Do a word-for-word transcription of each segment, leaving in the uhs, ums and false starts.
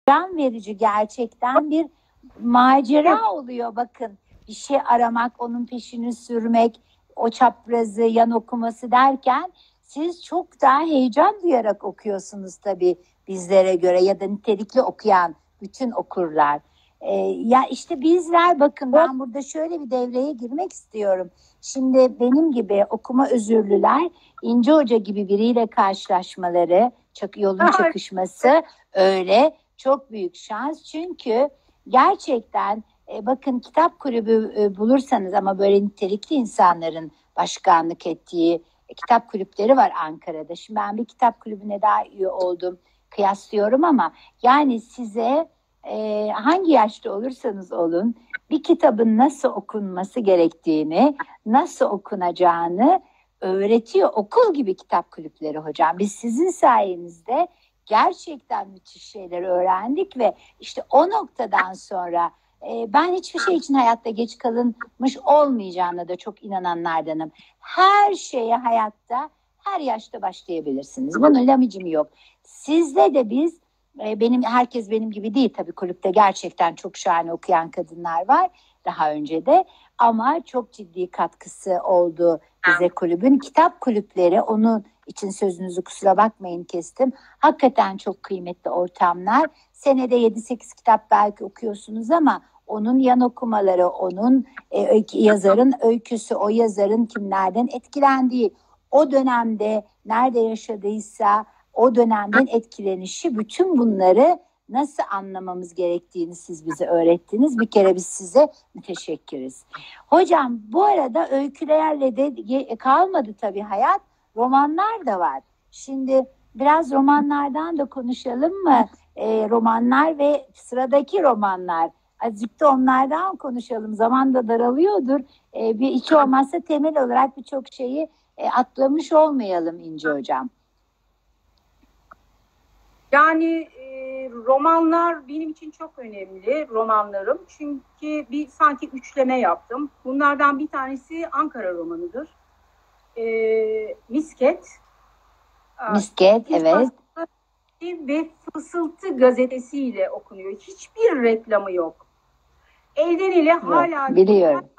can verici, gerçekten bir macera oluyor. Bakın, bir şey aramak, onun peşini sürmek, o çaprazı, yan okuması derken siz çok daha heyecan duyarak okuyorsunuz tabii bizlere göre, ya da nitelikli okuyan bütün okurlar. Ee, ya işte bizler, bakın ben burada şöyle bir devreye girmek istiyorum. Şimdi benim gibi okuma özürlüler, İnce Hoca gibi biriyle karşılaşmaları, çok yolun çakışması öyle çok büyük şans. Çünkü gerçekten e, bakın, kitap kulübü e, bulursanız, ama böyle nitelikli insanların başkanlık ettiği e, kitap kulüpleri var Ankara'da. Şimdi ben bir kitap kulübüne daha üye oldum, kıyaslıyorum, ama yani size e, hangi yaşta olursanız olun, bir kitabın nasıl okunması gerektiğini, nasıl okunacağını öğretiyor. Okul gibi kitap kulüpleri hocam. Biz sizin sayenizde gerçekten müthiş şeyler öğrendik ve işte o noktadan sonra e, ben hiçbir şey için hayatta geç kalınmış olmayacağına da çok inananlardanım. Her şeye hayatta her yaşta başlayabilirsiniz. Bunun lamicimi yok. Sizle de biz, e, benim herkes benim gibi değil tabii, kulüpte gerçekten çok şahane okuyan kadınlar var daha önce de, ama çok ciddi katkısı oldu bize kulübün. Kitap kulüpleri, onun için sözünüzü kusura bakmayın kestim. Hakikaten çok kıymetli ortamlar. Senede yedi sekiz kitap belki okuyorsunuz, ama onun yan okumaları, onun e, yazarın öyküsü, o yazarın kimlerden etkilendiği, o dönemde nerede yaşadıysa o dönemden etkilenişi, bütün bunları nasıl anlamamız gerektiğini siz bize öğrettiniz. Bir kere biz size müteşekkiriz. Hocam, bu arada öykülerle de kalmadı tabii hayat. Romanlar da var. Şimdi biraz romanlardan da konuşalım mı? E, romanlar ve sıradaki romanlar. Azıcık da onlardan konuşalım. Zaman da daralıyordur. E, bir hiç olmazsa temel olarak birçok şeyi e, atlamış olmayalım İnce Hocam. Yani e, romanlar benim için çok önemli, romanlarım. Çünkü bir sanki üçleme yaptım. Bunlardan bir tanesi Ankara romanıdır. E, Misket. Misket, evet. Ve Fısıltı gazetesiyle okunuyor. Hiçbir reklamı yok. Elden ele yok, hala biliyorum.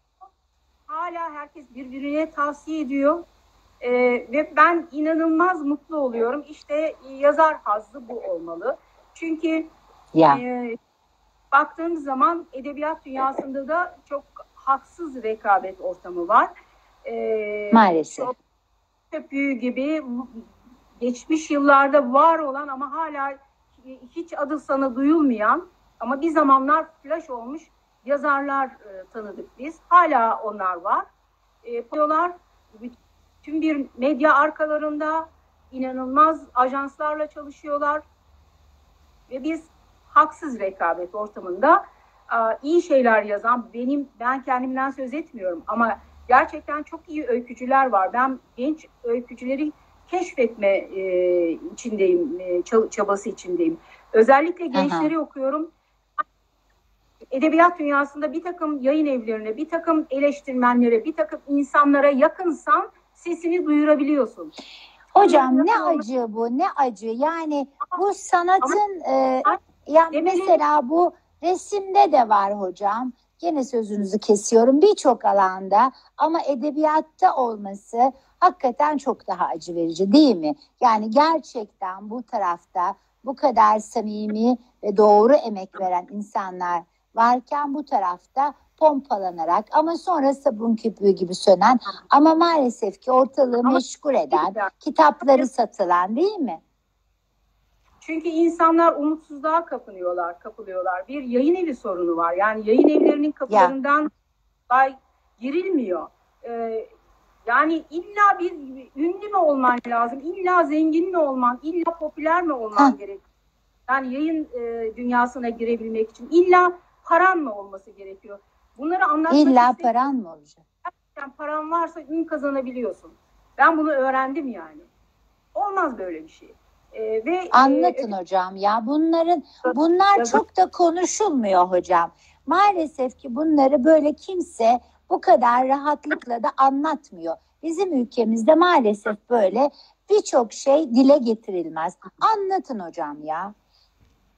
Hala herkes birbirine tavsiye ediyor. Ee, ve ben inanılmaz mutlu oluyorum. İşte yazar hazzı bu olmalı. Çünkü ya. e, baktığımız zaman edebiyat dünyasında da çok haksız rekabet ortamı var. Ee, Maalesef. Çok köpüğü gibi geçmiş yıllarda var olan ama hala hiç adı sana duyulmayan, ama bir zamanlar flash olmuş yazarlar e, tanıdık biz. Hala onlar var. E, diyorlar, tüm bir medya arkalarında inanılmaz ajanslarla çalışıyorlar ve biz haksız rekabet ortamında e, iyi şeyler yazan, benim ben kendimden söz etmiyorum ama gerçekten çok iyi öykücüler var. Ben genç öykücüleri keşfetme e, içindeyim, e, çabası içindeyim. Özellikle gençleri Aha. okuyorum. Edebiyat dünyasında bir takım yayın evlerine, bir takım eleştirmenlere, bir takım insanlara yakınsan sesini duyurabiliyorsun. Hocam ne acı bu, ne acı. Yani bu sanatın, ama, e, yani mesela bu resimde de var hocam. Gene sözünüzü kesiyorum, birçok alanda, ama edebiyatta olması hakikaten çok daha acı verici, değil mi? Yani gerçekten bu tarafta bu kadar samimi ve doğru emek veren insanlar varken, bu tarafta pompalanarak ama sonra sabun köpüğü gibi sönen, ama maalesef ki ortalığı meşgul eden, kitapları satılan, değil mi? Çünkü insanlar umutsuzluğa kapınıyorlar, kapılıyorlar. Bir yayın evi sorunu var. Yani yayın evlerinin kapılarından ya. girilmiyor. Ee, yani illa bir ünlü mü olman lazım, illa zengin mi olman, illa popüler mi olman gerekiyor? Yani yayın e, dünyasına girebilmek için illa paran mı olması gerekiyor? Bunları anlatmak İlla paran mı olacak? Yani paran varsa ün kazanabiliyorsun. Ben bunu öğrendim yani. Olmaz böyle bir şey. Ee, ve Anlatın e, hocam ya, bunların bunlar ya, çok da konuşulmuyor hocam. Maalesef ki bunları böyle kimse bu kadar rahatlıkla da anlatmıyor. Bizim ülkemizde maalesef böyle birçok şey dile getirilmez. Anlatın hocam ya.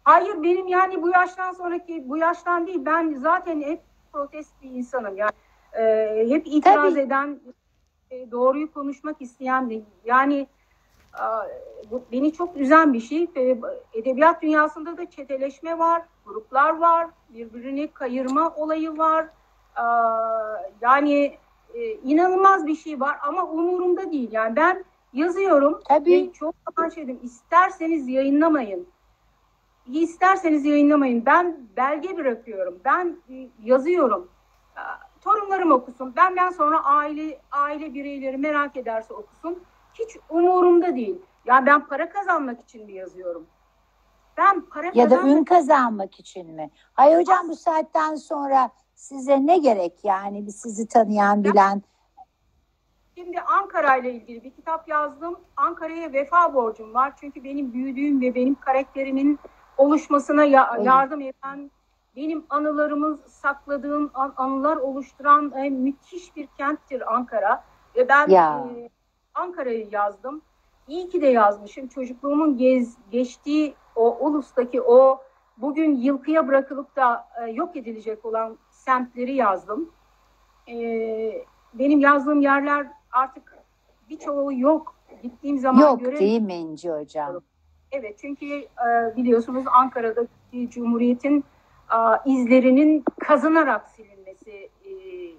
Hayır, benim yani bu yaştan sonraki, bu yaştan değil, ben zaten hep protest bir insanım. Yani e, hep itiraz Tabii. eden, e, doğruyu konuşmak isteyen değil. Yani e, bu beni çok üzen bir şey. E, edebiyat dünyasında da çeteleşme var, gruplar var, birbirini kayırma olayı var. E, yani e, inanılmaz bir şey var ama umurumda değil. Yani ben yazıyorum Tabii. ve çok zaman şey dedim, isterseniz yayınlamayın. İsterseniz yayınlamayın. Ben belge bırakıyorum. Ben e, yazıyorum. E, Torunlarım okusun. Benden sonra aile aile bireyleri merak ederse okusun. Hiç umurumda değil. Yani ben para kazanmak için mi yazıyorum? Ben para Ya da kazanmak ün kazanmak için mi? Hayır hocam, bu saatten sonra size ne gerek yani, bir sizi tanıyan, bilen. Şimdi Ankara ile ilgili bir kitap yazdım. Ankara'ya vefa borcum var. Çünkü benim büyüdüğüm ve benim karakterimin oluşmasına ya- yardım eden, benim anılarımı sakladığım, an- anılar oluşturan e, müthiş bir kenttir Ankara. Ve ben Ya. e, Ankara'yı yazdım. İyi ki de yazmışım. Çocukluğumun gez, geçtiği o ulustaki o bugün yılkıya bırakılıp da e, yok edilecek olan semtleri yazdım. E, benim yazdığım yerler artık birçoğu yok. Gittiğim zaman Yok göre değil mi İnci hocam? evet, çünkü e, biliyorsunuz Ankara'daki Cumhuriyet'in e, izlerinin kazınarak silinmesi e,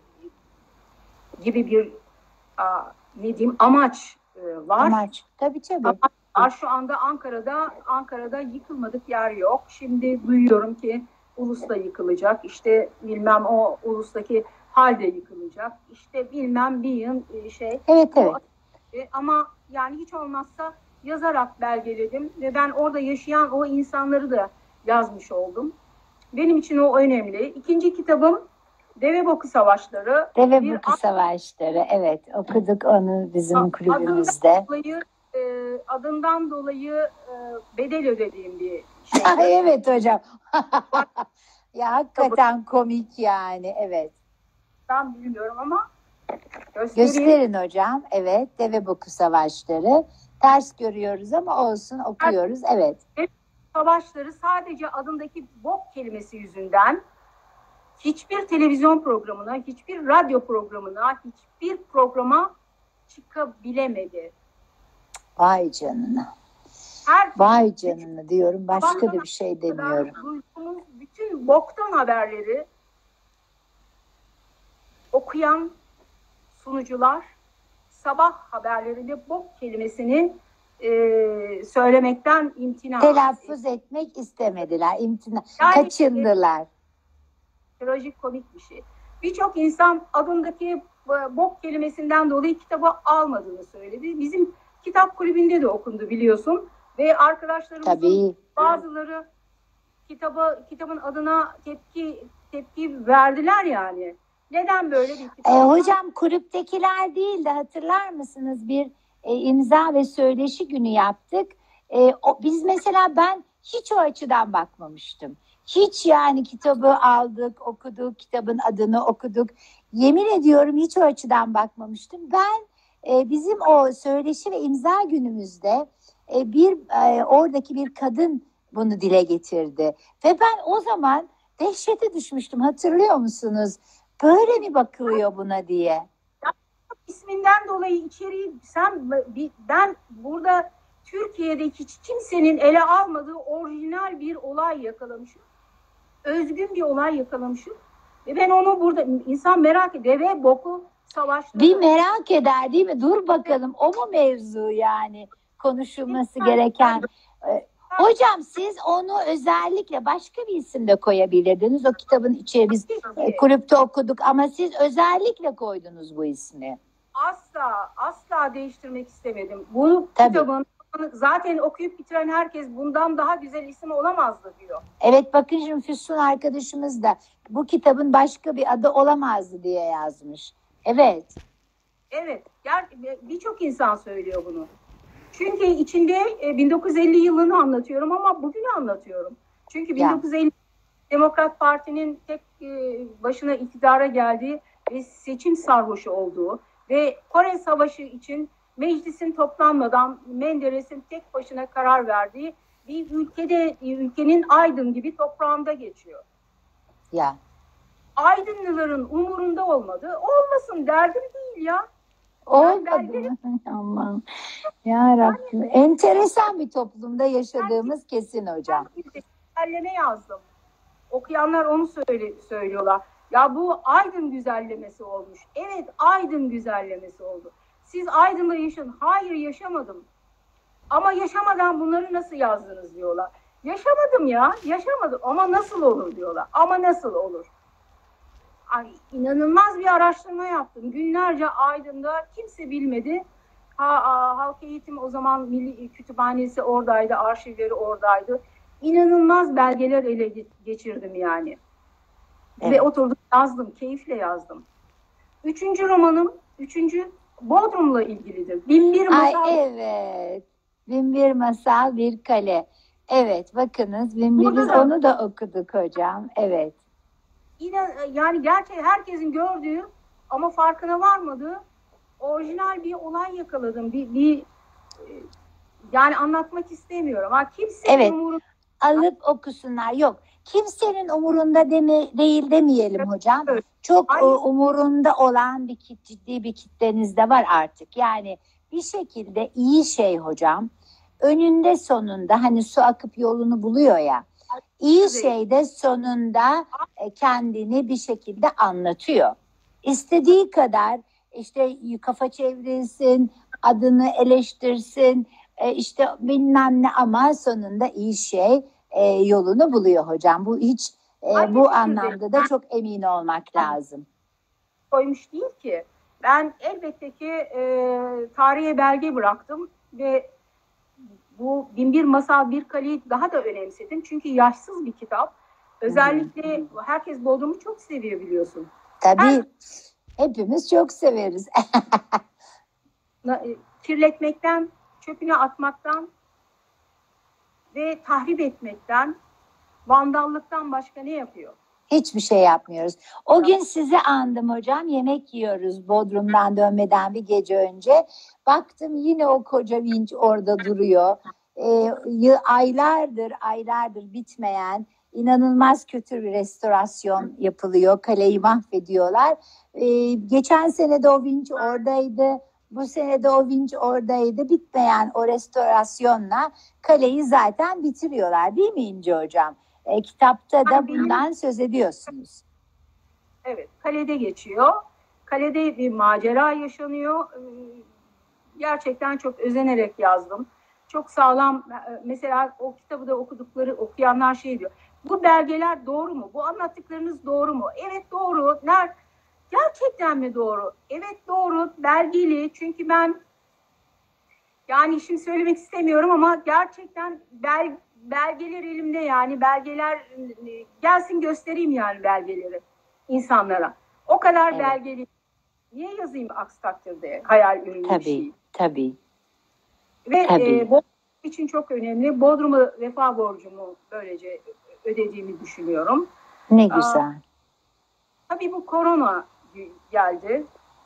gibi bir e, ne diyeyim amaç e, var. Amaç. Tabii tabii. Amaç var. Şu anda Ankara'da Ankara'da yıkılmadık yer yok. Şimdi duyuyorum ki Ulus'ta yıkılacak. İşte bilmem o Ulus'taki halde yıkılacak. İşte bilmem bir yıl e, şey. Evet evet. E, ama yani hiç olmazsa yazarak belgeledim ve ben orada yaşayan o insanları da yazmış oldum. Benim için o önemli. İkinci kitabım Deveboku Savaşları. Deveboku Savaşları. Evet, okuduk onu bizim kulübümüzde. Adından dolayı, e, adından dolayı e, bedel ödediğim bir şey. Evet hocam. Ya hakikaten komik yani, evet. Ben bilmiyorum ama göstereyim. Gösterin hocam. Evet, Deveboku Savaşları. Ters görüyoruz ama olsun, okuyoruz. Evet. Savaşları sadece adındaki bok kelimesi yüzünden hiçbir televizyon programına, hiçbir radyo programına, hiçbir programa çıkabilemedi. Vay canına. Her Vay canına diyorum. Başka da bir şey demiyorum. Duyduğumuz bütün boktan haberleri okuyan sunucular sabah haberlerinde bok kelimesini e, söylemekten imtina Telaffuz etmek istemediler. İmtina, yani, kaçındılar. E, trajikomik bir şey. Birçok insan adındaki bok kelimesinden dolayı kitabı almadığını söyledi. Bizim kitap kulübünde de okundu biliyorsun. Ve arkadaşlarımızın Tabii. bazıları kitabı, kitabın adına tepki tepki verdiler yani. Neden böyle bir kitap? E, hocam kulüptekiler değil de hatırlar mısınız, bir e, imza ve söyleşi günü yaptık. E, o, biz mesela ben hiç o açıdan bakmamıştım. Hiç yani kitabı aldık, okuduk, kitabın adını okuduk. Yemin ediyorum hiç o açıdan bakmamıştım. Ben e, bizim o söyleşi ve imza günümüzde e, bir e, oradaki bir kadın bunu dile getirdi. Ve ben o zaman dehşete düşmüştüm, hatırlıyor musunuz? Böyle mi bakılıyor buna diye? İsminden dolayı içeriği sen ben burada Türkiye'de hiç kimsenin ele almadığı orijinal bir olay yakalamışım. Özgün bir olay yakalamışım. Ve ben onu burada insan merak ediyor. Deveboku Savaşları. Bir merak eder değil mi? Dur bakalım, o mu mevzu yani konuşulması gereken? Hocam siz onu özellikle başka bir isimde koyabilirdiniz. O kitabın içine biz e, kulüpte okuduk ama siz özellikle koydunuz bu ismi. Asla, asla değiştirmek istemedim. Bu Tabii. kitabın zaten okuyup bitiren herkes bundan daha güzel isim olamazdı diyor. Evet, bakın şimdi Füsun arkadaşımız da bu kitabın başka bir adı olamazdı diye yazmış. Evet. Evet, birçok insan söylüyor bunu. Çünkü içinde bin dokuz yüz elli yılını anlatıyorum ama bugünü anlatıyorum. Çünkü bin dokuz yüz elli Demokrat Parti'nin tek başına iktidara geldiği ve seçim sarhoşu olduğu ve Kore Savaşı için meclisin toplanmadan Menderes'in tek başına karar verdiği bir ülkede, ülkenin Aydın gibi toprağında geçiyor. Ya. Aydınlıların umurunda olmadı. Olmasın, derdim değil ya. Olmadı belgeleri... mı? Aman. Ya Rabbim. Yani, enteresan bir toplumda yaşadığımız ben, kesin hocam. Ben güzelleme yazdım. Okuyanlar onu söyle, söylüyorlar. Ya bu Aydın güzellemesi olmuş. Evet, Aydın güzellemesi oldu. Siz Aydın'da yaşadın. Hayır, yaşamadım. Ama yaşamadan bunları nasıl yazdınız diyorlar. Yaşamadım ya, yaşamadım. Ama nasıl olur diyorlar. Ama nasıl olur? Ay, inanılmaz bir araştırma yaptım. Günlerce Aydın'da kimse bilmedi. Ha, a, halk eğitim o zaman Milli Kütüphanesi oradaydı, arşivleri oradaydı. İnanılmaz belgeler ele geçirdim yani. Evet. Ve oturdum yazdım, keyifle yazdım. Üçüncü romanım, üçüncü Bodrum'la ilgilidir. Binbir Masal. Ay evet. Binbir Masal, Bir Kale. Evet, bakınız Binbir'iz da, onu da okuduk hocam. Evet. İnan, yani gerçekten herkesin gördüğü ama farkına varmadığı orijinal bir olay yakaladım. Bir, bir yani anlatmak istemiyorum. Ha, kimsenin evet. umurunda... Alıp okusunlar. Yok. Kimsenin umurunda deme, değil demeyelim hocam. Evet. Çok Aynen. umurunda olan bir kit, ciddi bir kitleniz de var artık. Yani bir şekilde iyi şey hocam. Önünde sonunda hani su akıp yolunu buluyor ya. İyi şey de sonunda kendini bir şekilde anlatıyor. İstediği kadar işte kafa çevrilsin, adını eleştirsin, işte bilmem ne ama sonunda iyi şey yolunu buluyor hocam. Bu hiç bu anlamda da çok emin olmak lazım. Koymuş değil ki. Ben elbette ki e, tarihe belge bıraktım ve bu Binbir Masal Bir Kale'yi daha da önemsedim. Çünkü yaşsız bir kitap. Özellikle hmm. herkes Bodrum'u çok seviyor biliyorsun. Tabii. Her... Hepimiz çok severiz. Kirletmekten, çöpüne atmaktan ve tahrip etmekten, vandallıktan başka ne yapıyor? Hiçbir şey yapmıyoruz. O tamam. Gün sizi andım hocam. Yemek yiyoruz Bodrum'dan dönmeden bir gece önce. Baktım yine o koca vinç orada duruyor. Ee, aylardır, aylardır bitmeyen inanılmaz kötü bir restorasyon yapılıyor. Kaleyi mahvediyorlar. Ee, geçen sene de o vinç oradaydı. Bu sene de o vinç oradaydı. Bitmeyen o restorasyonla kaleyi zaten bitiriyorlar. Değil mi İnce hocam? E, kitapta da bundan söz ediyorsunuz. Evet, kalede geçiyor. Kalede bir macera yaşanıyor. Gerçekten çok özenerek yazdım. Çok sağlam, mesela o kitabı da okudukları, okuyanlar şey diyor. Bu belgeler doğru mu? Bu anlattıklarınız doğru mu? Evet doğru. Ner? Gerçekten mi doğru? Evet doğru, belgeli. Çünkü ben, yani şimdi söylemek istemiyorum ama gerçekten bel, belgeler elimde, yani belgeler gelsin göstereyim yani belgeleri insanlara. O kadar evet. Belgeli. Niye yazayım aksi takdirde hayal ürünü tabii, bir şey? Tabii. Ve tabii. E, Bodrum için çok önemli. Bodrum'a vefa borcumu böylece ödediğimi düşünüyorum. Ne güzel. Aa, tabii bu korona geldi.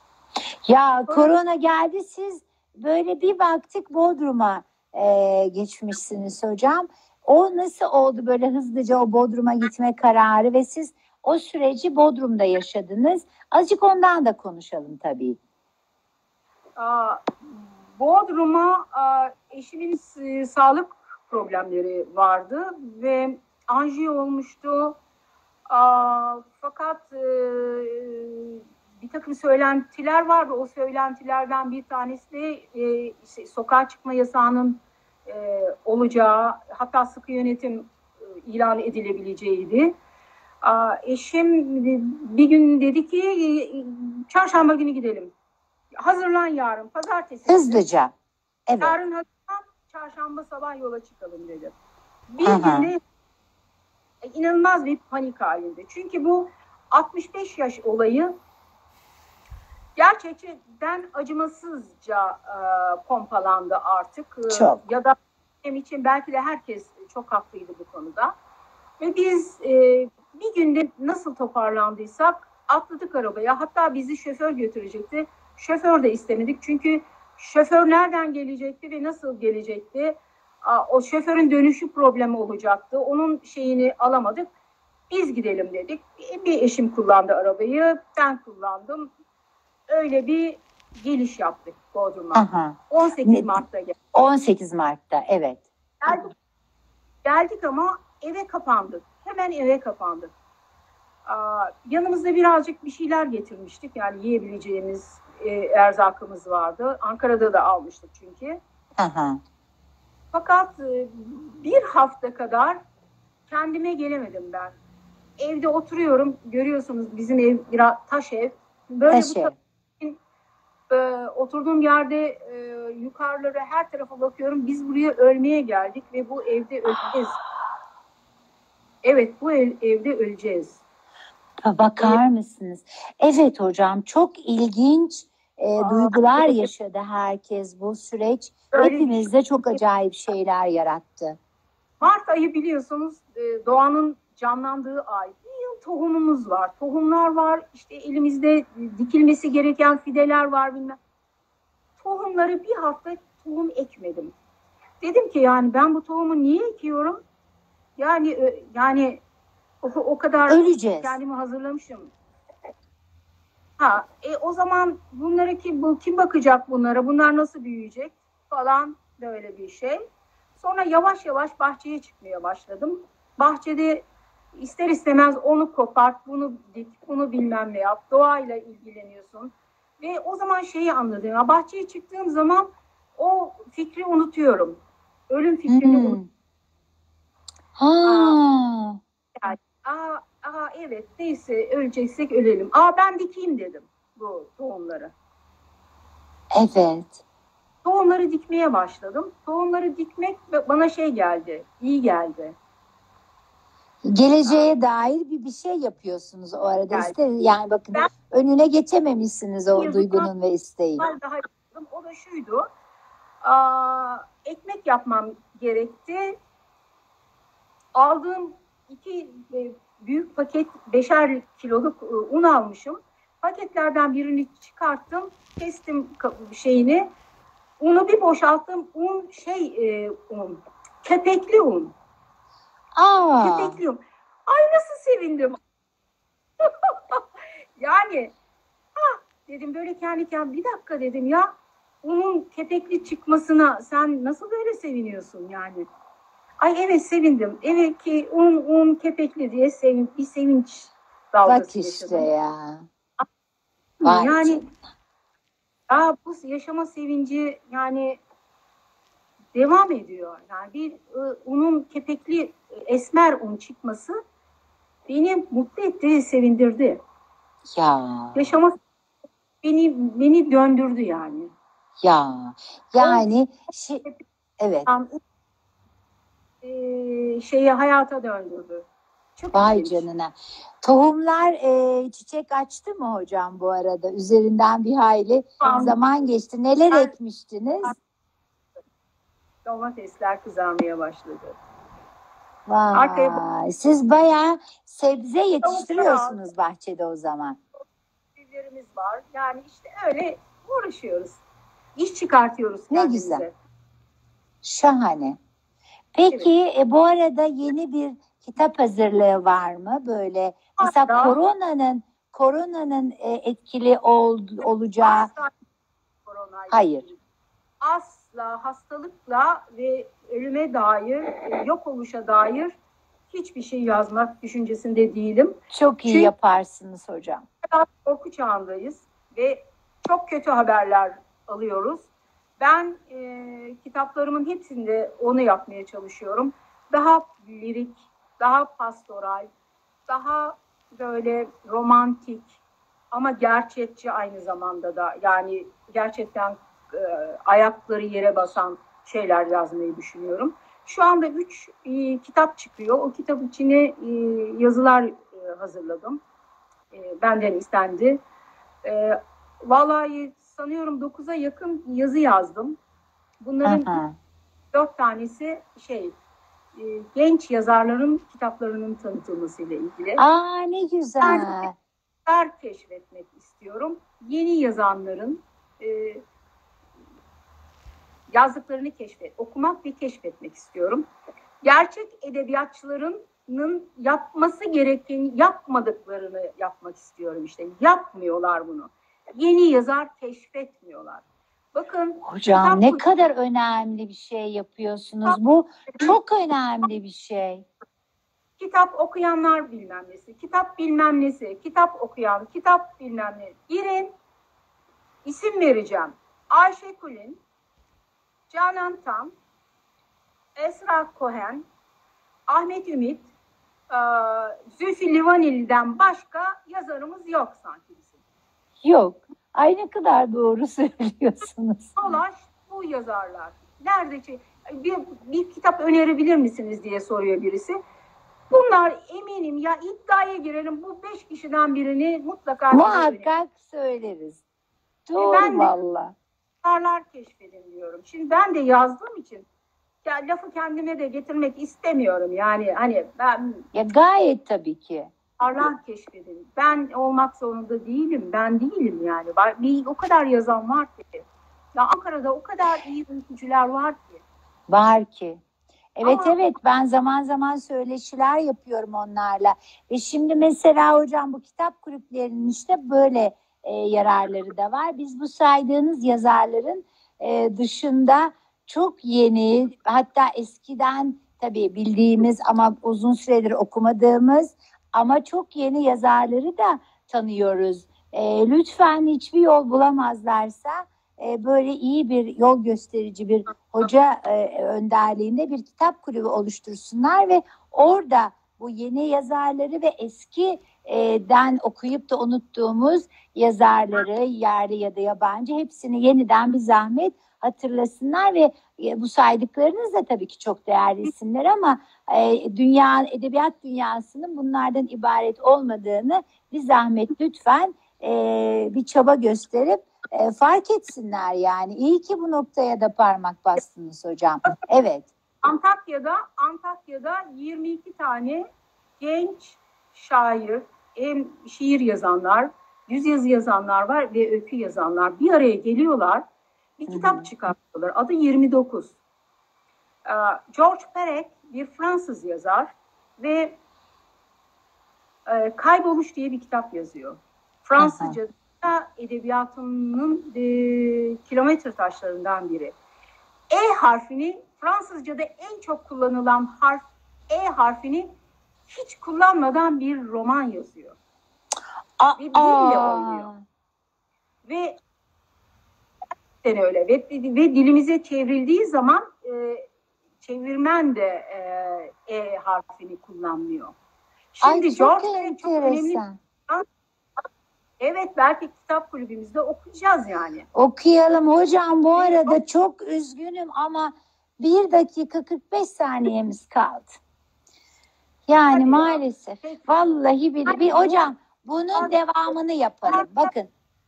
Ya korona, korona geldi, siz böyle bir baktık Bodrum'a e, geçmişsiniz hocam. O nasıl oldu böyle hızlıca o Bodrum'a gitme kararı ve siz o süreci Bodrum'da yaşadınız. Azıcık ondan da konuşalım tabii. Aa, Bodrum'a eşimin sağlık problemleri vardı ve anjiyo olmuştu. Aa, fakat e, bir takım söylentiler vardı. O söylentilerden bir tanesi de e, işte, sokağa çıkma yasağının e, olacağı, hatta sıkı yönetim e, ilan edilebileceğiydi. Aa, eşim bir gün dedi ki çarşamba günü gidelim. Hazırlan yarın, pazartesi. Hızlıca. Evet. Yarın hazırlan, çarşamba sabah yola çıkalım dedi. Bir günde inanılmaz bir panik halinde. Çünkü bu altmış beş yaş olayı gerçekten acımasızca e, pompalandı artık. Çok. Ya da benim için belki de herkes çok haklıydı bu konuda. Ve biz e, bir günde nasıl toparlandıysak atladık arabaya. Hatta bizi şoför götürecekti. Şoför de istemedik. Çünkü şoför nereden gelecekti ve nasıl gelecekti? Aa, o şoförün dönüşü problemi olacaktı. Onun şeyini alamadık. Biz gidelim dedik. Bir eşim kullandı arabayı, ben kullandım. Öyle bir geliş yaptık Bodrum'a. Aha. on sekiz Mart'ta geldik. on sekiz Mart'ta, evet. Geldik, geldik ama eve kapandık. Hemen eve kapandık. Aa, yanımızda birazcık bir şeyler getirmiştik. Yani yiyebileceğimiz e, erzakımız vardı. Ankara'da da almıştık çünkü. Aha. Fakat e, bir hafta kadar kendime gelemedim ben. Evde oturuyorum. Görüyorsunuz bizim ev biraz taş ev. Böyle Taş bu ev. e, oturduğum yerde e, yukarılara her tarafa bakıyorum. Biz buraya ölmeye geldik ve bu evde öleceğiz. Evet, bu ev, evde öleceğiz. Bakar mısınız? Evet hocam, çok ilginç e, Aa, duygular evet. yaşadı herkes bu süreç. Öyle bir Hepimizde çok acayip şeyler yarattı. Mart ayı biliyorsunuz e, doğanın canlandığı ay. Bir yıl tohumumuz var. Tohumlar var. İşte elimizde dikilmesi gereken fideler var bilmem. Tohumları bir hafta tohum ekmedim. Dedim ki yani ben bu tohumu niye ekiyorum? Yani e, yani o, o kadar Öleceğiz. kendimi hazırlamışım. Ha, e, o zaman bunları kim, bu, kim bakacak bunlara? Bunlar nasıl büyüyecek? Falan böyle bir şey. Sonra yavaş yavaş bahçeye çıkmaya başladım. Bahçede ister istemez onu kopart, bunu dik, bunu bilmem ne yap. Doğayla ilgileniyorsun. Ve o zaman şeyi anladım. Ya, bahçeye çıktığım zaman o fikri unutuyorum. Ölüm fikrini Hmm. unutuyorum. Ha. Yani, aa, aa, evet neyse öleceksek ölelim. Aa ben dikeyim dedim bu tohumları. Evet. Tohumları dikmeye başladım. Tohumları dikmek bana şey geldi, iyi geldi. Geleceğe dair bir bir şey yapıyorsunuz o arada. Yani, İşte yani bakın ben önüne geçememişsiniz o yazıdan duygunun ve isteğin. daha yaptım. O da şuydu. Aa, ekmek yapmam gerekti. Aldığım iki e, büyük paket beşer kiloluk e, un almışım. Paketlerden birini çıkarttım, kestim şeyini. Unu bir boşalttım. Un şey e, un, kepekli un. Aa. Kepekli un. Ay nasıl sevindim. Yani ah dedim böyle kendi kendime bir dakika dedim ya unun kepekli çıkmasına sen nasıl böyle seviniyorsun yani? Ay evet sevindim. Evet ki un un kepekli diye sevin, bir sevinç dalgası Bak işte yaşadım. ya. Vay Yani canına. ya bu yaşama sevinci yani devam ediyor. Yani bir ı, unun kepekli esmer un çıkması beni mutlu etti, sevindirdi. Ya. Yaşama beni beni döndürdü yani. Ya. Yani şey, evet. E, şeyi hayata döndürdü. Çok Vay ilginç. canına. Tohumlar e, çiçek açtı mı hocam bu arada? Üzerinden bir hayli Tamam. zaman geçti. Neler Ben- ekmiştiniz? Domatesler kızarmaya başladı. Vay. Arkaya- Siz bayağı sebze yetiştiriyorsunuz bahçede o zaman. Evlerimiz var. Yani işte öyle uğraşıyoruz. İş çıkartıyoruz Ne kendimize. güzel. Şahane. Peki e, bu arada yeni bir kitap hazırlığı var mı? Böyle mesela Hatta- koronanın koronanın e, etkili ol, olacağı Asla koronayla hayır. ilgili. Asla hastalıkla ve ölüme dair, e, yok oluşa dair hiçbir şey yazmak düşüncesinde değilim. Çok iyi Çünkü- yaparsınız hocam. Korku çağındayız ve çok kötü haberler alıyoruz. Ben e, kitaplarımın hepsinde onu yapmaya çalışıyorum. Daha lirik, daha pastoral, daha böyle romantik ama gerçekçi aynı zamanda da yani gerçekten e, ayakları yere basan şeyler yazmayı düşünüyorum. Şu anda üç e, kitap çıkıyor. O kitap içine e, yazılar e, hazırladım. E, benden istendi. E, vallahi sanıyorum dokuza yakın yazı yazdım. Bunların Aha. dört tanesi şey e, genç yazarların kitaplarının tanıtılmasıyla ilgili. Aa ne güzel. Yazar keşfetmek istiyorum. Yeni yazanların e, yazdıklarını keşfet, okumak ve keşfetmek istiyorum. Gerçek edebiyatçılarının yapması gerekeni yapmadıklarını yapmak istiyorum işte. Yapmıyorlar bunu. Yeni yazar keşfetmiyorlar. Bakın Hocam ne kitap- kadar önemli bir şey yapıyorsunuz. Bu çok önemli bir şey. Kitap okuyanlar bilmem nesi, kitap bilmem nesi, kitap okuyan, kitap bilmem ne. Girin, isim vereceğim. Ayşe Kulin, Canan Tam, Esra Cohen, Ahmet Ümit, e, Zülfü Livaneli'den başka yazarımız yok sanki bizim. Yok. Ay ne kadar doğru söylüyorsunuz. Dolaş bu yazarlar. Nerede ki bir, bir kitap önerebilir misiniz diye soruyor birisi. Bunlar eminim ya iddiaya girelim bu beş kişiden birini mutlaka Muhakkak söyleriz. Doğru ben de- valla. yazarlar keşfedin diyorum. Şimdi ben de yazdığım için ya lafı kendime de getirmek istemiyorum. Yani hani ben Ya gayet tabii ki. yazarlar keşfedin. Ben olmak zorunda değilim. Ben değilim yani. Bir, o kadar yazan var ki. Ya Ankara'da o kadar iyi öykücüler var ki. Var ki. Evet Ama- evet ben zaman zaman söyleşiler yapıyorum onlarla. Ve şimdi mesela hocam bu kitap kulüplerinin işte böyle e, yararları da var. Biz bu saydığınız yazarların e, dışında çok yeni hatta eskiden tabii bildiğimiz ama uzun süredir okumadığımız ama çok yeni yazarları da tanıyoruz. E, lütfen hiçbir yol bulamazlarsa e, böyle iyi bir yol gösterici bir hoca e, önderliğinde bir kitap kulübü oluştursunlar ve orada bu yeni yazarları ve eskiden okuyup da unuttuğumuz yazarları yerli ya da yabancı hepsini yeniden bir zahmet hatırlasınlar ve e, bu saydıklarınız da tabii ki çok değerli isimler ama e, dünya edebiyat dünyasının bunlardan ibaret olmadığını bir zahmet lütfen e, bir çaba gösterip e, fark etsinler yani. İyi ki bu noktaya da parmak bastınız hocam. Evet. Antakya'da Antakya'da yirmi iki tane genç şair, hem şiir yazanlar, yüz yazı yazanlar var ve öykü yazanlar bir araya geliyorlar. Bir kitap Hı hı. çıkartıyorlar. Adı yirmi dokuz. Ee, George Perec bir Fransız yazar ve e, Kayboluş diye bir kitap yazıyor. Fransızca edebiyatının e, kilometre taşlarından biri. E harfini Fransızca'da en çok kullanılan harf E harfini hiç kullanmadan bir roman yazıyor. Aa, Ve dille oynuyor. Ve öyle ve, ve dilimize çevrildiği zaman e, çevirmen de e, E harfini kullanmıyor. Şimdi Ay çok George Perec çok önemli. enteresan. Evet belki kitap kulübümüzde okuyacağız yani. Okuyalım hocam bu arada çok üzgünüm ama bir dakika kırk beş saniyemiz kaldı. Yani Hadi ya. maalesef. Peki. Vallahi bir, bir Hadi. hocam bunun devamını yapalım. Bakın.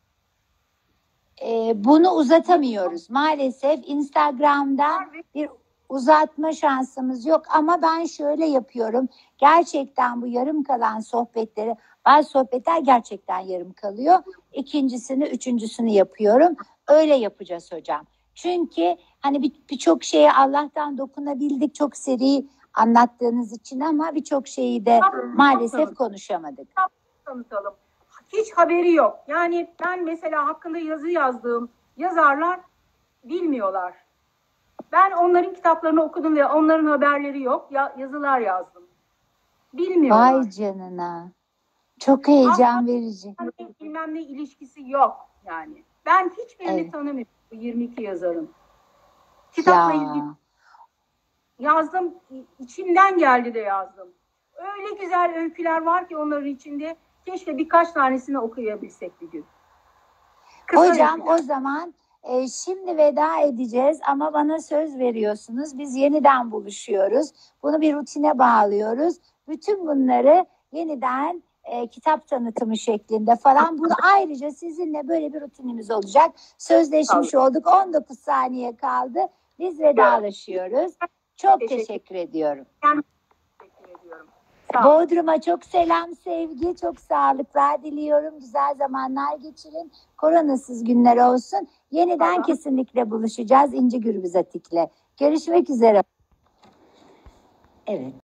Ee, bunu uzatamıyoruz. Maalesef Instagram'da bir uzatma şansımız yok ama ben şöyle yapıyorum. Gerçekten bu yarım kalan sohbetleri, bazı sohbetler gerçekten yarım kalıyor. İkincisini, üçüncüsünü yapıyorum. Öyle yapacağız hocam. Çünkü hani bir- birçok şeye Allah'tan dokunabildik çok seri anlattığınız için ama birçok şeyi de maalesef konuşamadık. Tanıtalım. Hiç haberi yok. Yani ben mesela hakkında yazı yazdığım yazarlar bilmiyorlar. Ben onların kitaplarını okudum ve onların haberleri yok. Ya, yazılar yazdım. Bilmiyorlar. Vay canına. Çok heyecan verici. Yani bilmem ne ilişkisi yok yani. Ben hiçbirini Evet. tanımıyorum bu yirmi iki yazarın. Kitapla Ya. ilgili yazdım. İçimden geldi de yazdım. Öyle güzel öyküler var ki onların içinde. Keşke birkaç tanesini okuyabilsek bir gün. Kısa Hocam öyküler. o zaman e, şimdi veda edeceğiz ama bana söz veriyorsunuz. Biz yeniden buluşuyoruz. Bunu bir rutine bağlıyoruz. Bütün bunları yeniden e, kitap tanıtımı şeklinde falan. Bunu ayrıca sizinle böyle bir rutinimiz olacak. Sözleşmiş olduk. on dokuz saniye kaldı. Biz vedalaşıyoruz. Çok Teşekkür- teşekkür ediyorum. Ben teşekkür ediyorum. Sağ ol. Bodrum'a çok selam, sevgi, çok sağlıklar diliyorum. Güzel zamanlar geçirin. Koronasız günler olsun. Yeniden Allah. kesinlikle buluşacağız İnci Gürbüz Atik'le. Görüşmek üzere. Evet.